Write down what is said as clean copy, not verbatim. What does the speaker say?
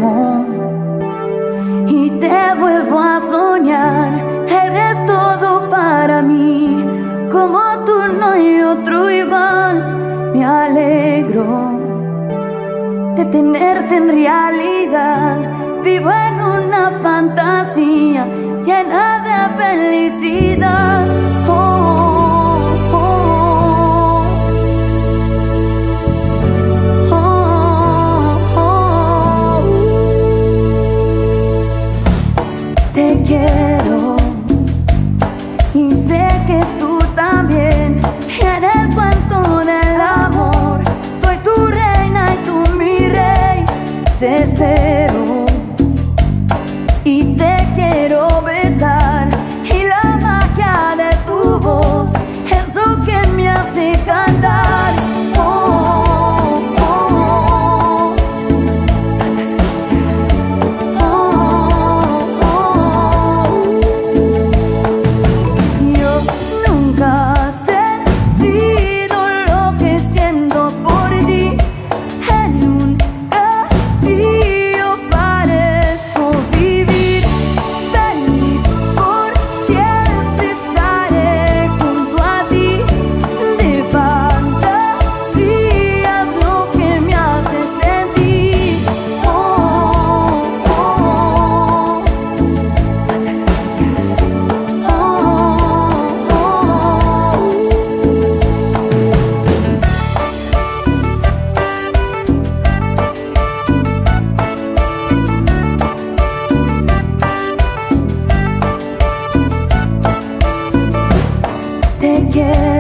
duermo y te vuelvo a soñar. Eres todo para mí, como tú no hay otro igual. Me alegro de tenerte en realidad. Vivo en una fantasía llena de felicidad. Oh, oh, oh, oh, oh. Te quiero y sé que tú también. En el cuento del amor soy tu reina y tú mi rey. Te espero y te quiero besar, y la magia de tu voz es lo que me hace cantar. Oh, oh, oh. Oh, oh. Yo nunca he sentido lo que siento por ti. En un castillo parezco vivir feliz, por siempre estaré junto a ti. De fantasías lo que me hace sentir. Oh, oh, fantasía. Oh, oh. Te quiero